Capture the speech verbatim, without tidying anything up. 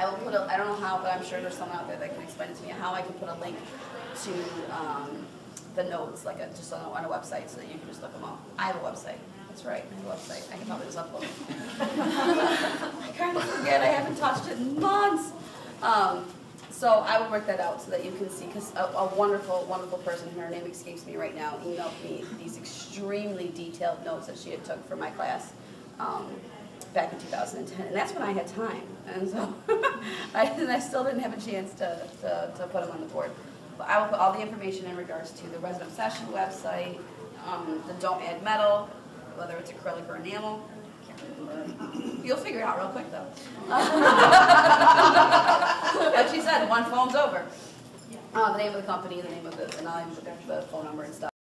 I will put a, I don't know how, but I'm sure there's someone out there that can explain it to me, how I can put a link to um, the notes, like a, just on a, on a website, so that you can just look them up. I have a website. That's right, I have a website. I can probably just upload it. I kind of forget, I haven't touched it in months. Um, so I will work that out so that you can see, because a, a wonderful, wonderful person, her name escapes me right now, emailed me these extremely detailed notes that she had took for my class. Um, back in two thousand ten, and that's when I had time, and so I, and I still didn't have a chance to, to, to put them on the board. But I will put all the information in regards to the resident obsession website, um, the don't add metal, whether it's acrylic or enamel. Can't remember. You'll figure it out real quick though. Like she said, one phone's over. Uh, the name of the company, the name of the, the, the phone number and stuff.